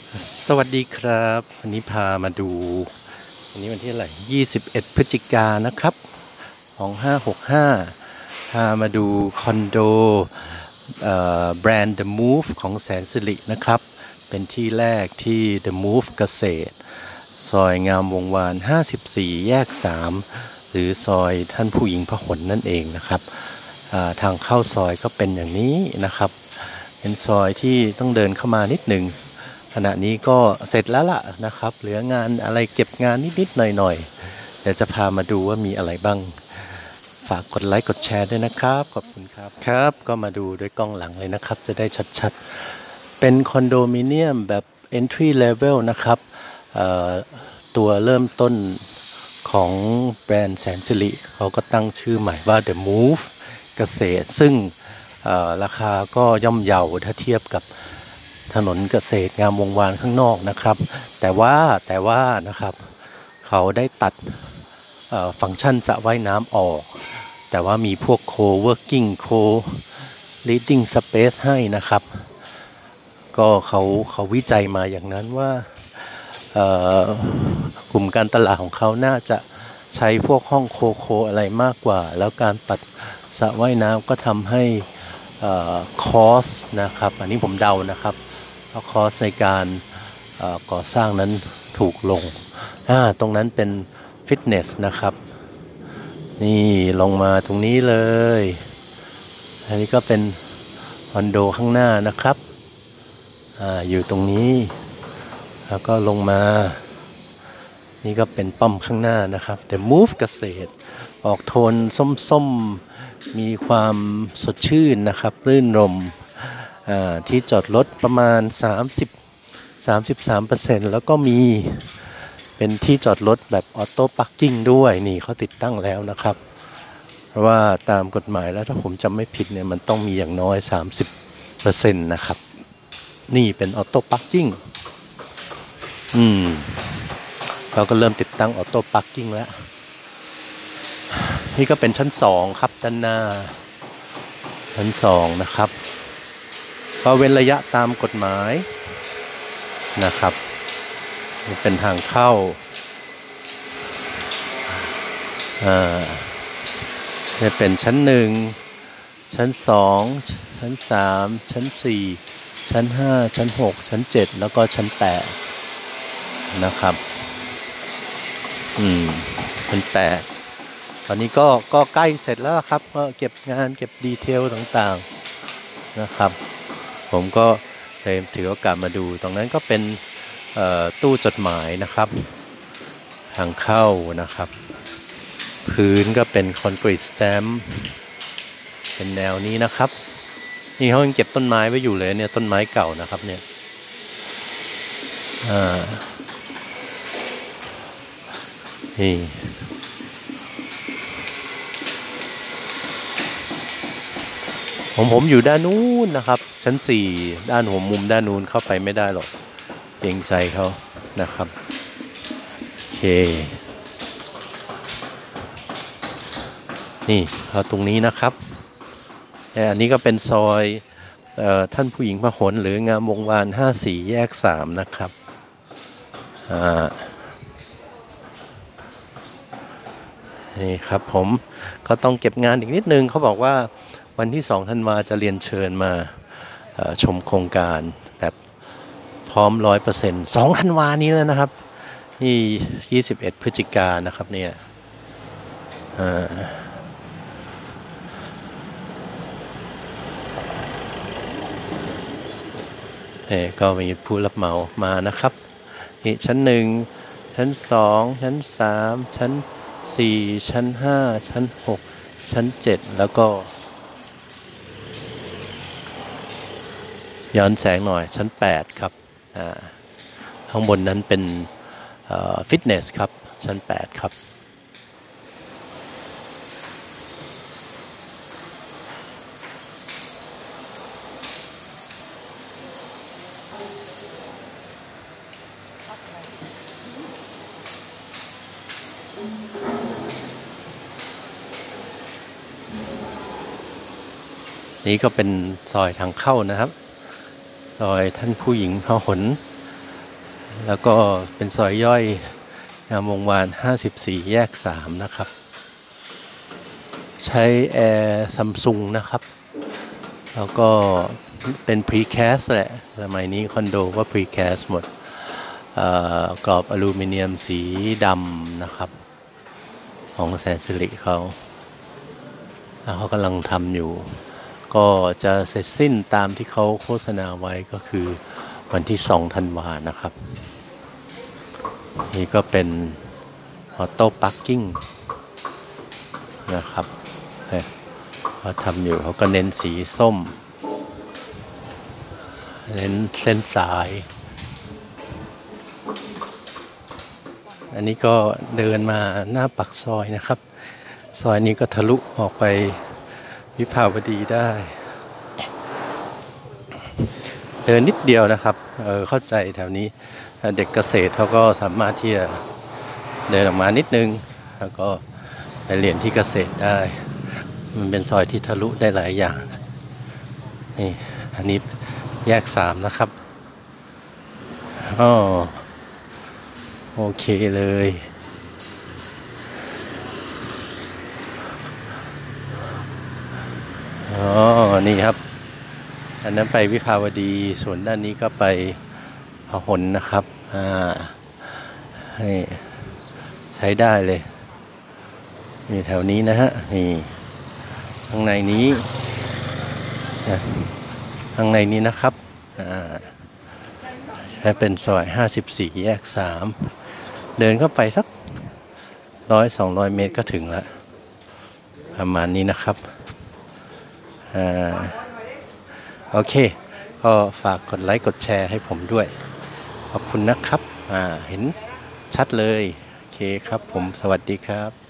สวัสดีครับวันนี้พามาดูวันนี้วันที่อะไร21พฤศจิกายนนะครับ2565พามาดูคอนโดแบรนด์ The Move ของแสนสิรินะครับเป็นที่แรกที่ The Move เกษตรซอยงามวงวาน54แยก3หรือซอยท่านผู้หญิงพหลนั่นเองนะครับทางเข้าซอยก็เป็นอย่างนี้นะครับเป็นซอยที่ต้องเดินเข้ามานิดหนึ่งขณะนี้ก็เสร็จแล้วล่ะนะครับเหลืองานอะไรเก็บงานนิดๆหน่อยๆเดี๋ยวจะพามาดูว่ามีอะไรบ้างฝากกดไลค์กดแชร์ด้วยนะครับขอบคุณครับครับก็มาดูด้วยกล้องหลังเลยนะครับจะได้ชัดๆเป็นคอนโดมิเนียมแบบ entry level นะครับตัวเริ่มต้นของแบรนด์แสนสิริเขาก็ตั้งชื่อใหม่ว่า The Move เกษตรซึ่งราคาก็ย่อมเยาถ้าเทียบกับถนนเกษตรงามวงวานข้างนอกนะครับแต่ว่านะครับเขาได้ตัดฟังก์ชันสระว่ายน้ำออกแต่ว่ามีพวก co-working co-living space ให้นะครับก็เขาวิจัยมาอย่างนั้นว่ากลุ่มการตลาดของเขาน่าจะใช้พวกห้องโคอะไรมากกว่าแล้วการตัดสระว่ายน้ำก็ทำให้คอสนะครับอันนี้ผมเดานะครับเพราะคอสในการก่อสร้างนั้นถูกลงตรงนั้นเป็นฟิตเนสนะครับนี่ลงมาตรงนี้เลยอันนี้ก็เป็นคอนโดข้างหน้านะครับอยู่ตรงนี้แล้วก็ลงมานี่ก็เป็นป้อมข้างหน้านะครับแต่ Move เกษตรออกโทนส้มๆมีความสดชื่นนะครับรื่นรมที่จอดรถประมาณ33%แล้วก็มีเป็นที่จอดรถแบบออโต้พาร์กิ้งด้วยนี่เขาติดตั้งแล้วนะครับเพราะว่าตามกฎหมายแล้วถ้าผมจำไม่ผิดเนี่ยมันต้องมีอย่างน้อย30%นะครับนี่เป็นออโต้พาร์กิ้งเราก็เริ่มติดตั้งออโต้พาร์กิ้งแล้วนี่ก็เป็นชั้น2ครับด้านหน้าชั้น2นะครับก็เว้นระยะตามกฎหมายนะครับนี่เป็นทางเข้านี่เป็นชั้น1ชั้น2ชั้น3ชั้น4ชั้น5ชั้น6ชั้น7แล้วก็ชั้น8นะครับชั้น8ตอนนี้ก็ใกล้เสร็จแล้วครับก็เก็บงานเก็บดีเทลต่างๆนะครับผมก็เลยถือโอกาสมาดูตรงนั้นก็เป็นตู้จดหมายนะครับทางเข้านะครับพื้นก็เป็นคอนกรีตสแตมป์เป็นแนวนี้นะครับนี่เขายังเก็บต้นไม้ไว้อยู่เลยเนี่ยต้นไม้เก่านะครับเนี่ยนี่ผมอยู่ด้านนู้นนะครับชั้น4ด้านหัวมุมด้านนู้นเข้าไปไม่ได้หรอกเกรงใจเขานะครับโอเคนี่เอาตรงนี้นะครับอันนี้ก็เป็นซอยท่านผู้หญิงพหลหรืองามวงวาน54แยก3นะครับนี่ครับผมก็ต้องเก็บงานอีกนิดนึงเขาบอกว่าวันที่2ธันวาจะเรียนเชิญมาชมโครงการแบบพร้อม 100% 2ธันวานี้แล้วนะครับนี่21พฤศจิกายนนะครับเนี่ยก็มีผู้รับเหมามานะครับนี่ชั้น1ชั้น2ชั้น3ชั้น4ชั้น5ชั้น6ชั้น7แล้วก็ย้อนแสงหน่อยชั้น8ครับข้างบนนั้นเป็นฟิตเนสครับชั้น8ครับนี่ก็เป็นซอยทางเข้านะครับซอยท่านผู้หญิงพหลแล้วก็เป็นซอยย่อยงามวงวาน54แยก3นะครับใช้แอร์ซัมซุงนะครับแล้วก็เป็นพรีแคสแหละสมัยนี้คอนโดก็พรีแคสหมดกรอบอลูมิเนียมสีดำนะครับของแสนสิริเขาแล้วเขากำลังทำอยู่ก็จะเสร็จสิ้นตามที่เขาโฆษณาไว้ก็คือวันที่2ธันวานะครับนี่ก็เป็นออโต้พาร์กิ้งนะครับเขาทำอยู่เขาก็เน้นสีส้มเน้นเส้นสายอันนี้ก็เดินมาหน้าปากซอยนะครับซอยนี้ก็ทะลุออกไปวิภาวดีได้เดินนิดเดียวนะครับเข้าใจแถวนี้เด็กเกษตรเขาก็สามารถที่จะเดินออกมานิดนึงแล้วก็ไปเรียนที่เกษตรได้มันเป็นซอยที่ทะลุได้หลายอย่างนี่อันนี้แยก3นะครับอ๋อโอเคเลยอ๋อนี่ครับอันนั้นไปวิภาวดีส่วนด้านนี้ก็ไปพหลนะครับนี่ใช้ได้เลยมีแถวนี้นะฮะนี่ข้างในนี้นะครับใช้เป็นซอย54แยก3เดินเข้าไปสัก100-200 เมตรก็ถึงแล้วประมาณนี้นะครับโอเคก็ฝากกดไลค์กดแชร์ให้ผมด้วยขอบคุณนะครับเห็นชัดเลยโอเคครับผมสวัสดีครับ